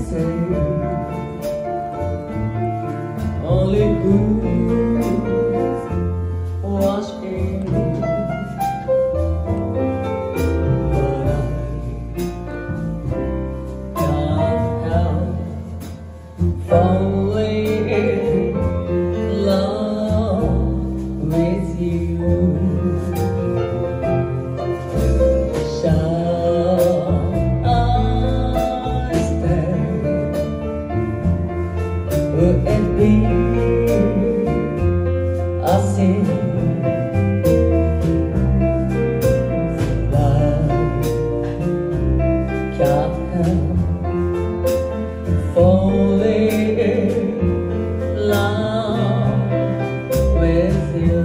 say only who's watching, but I can't help falling in love with you. Would it be a sin that can't help falling in love with you?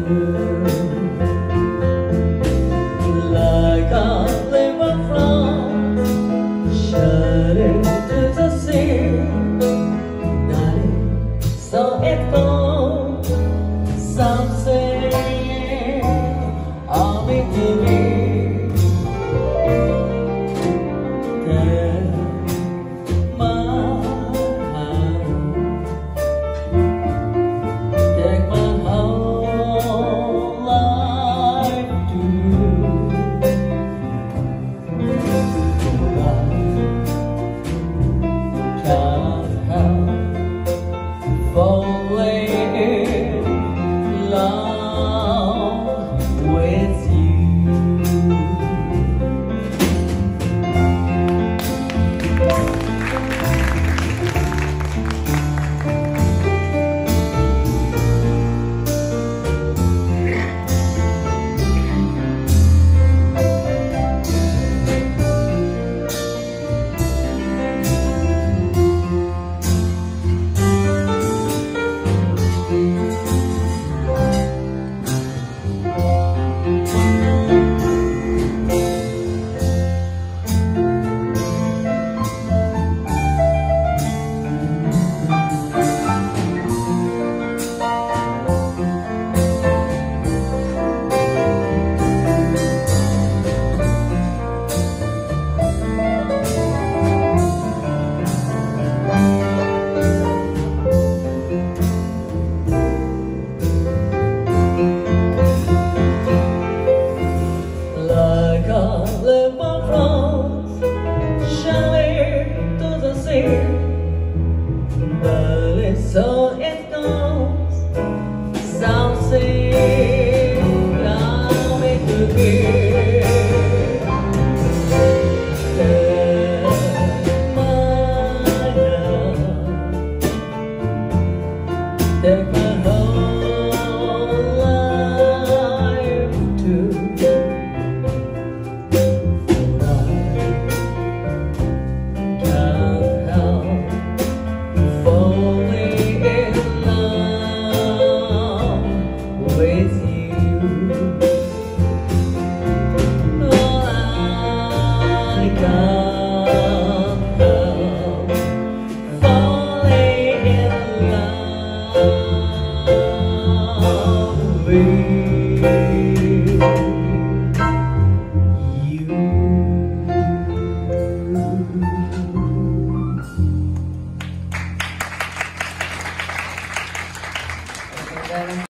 Like a river flows shutting to the sea, so it goes, some say I'll be to me. Take my hand, take my whole life too. I can't help falling in love with you. River flows shallow to the sea, but it's so it goes. Some say I'm meant to be. Take my hand, take my whole life too. With you, oh, I can't help falling in love with you.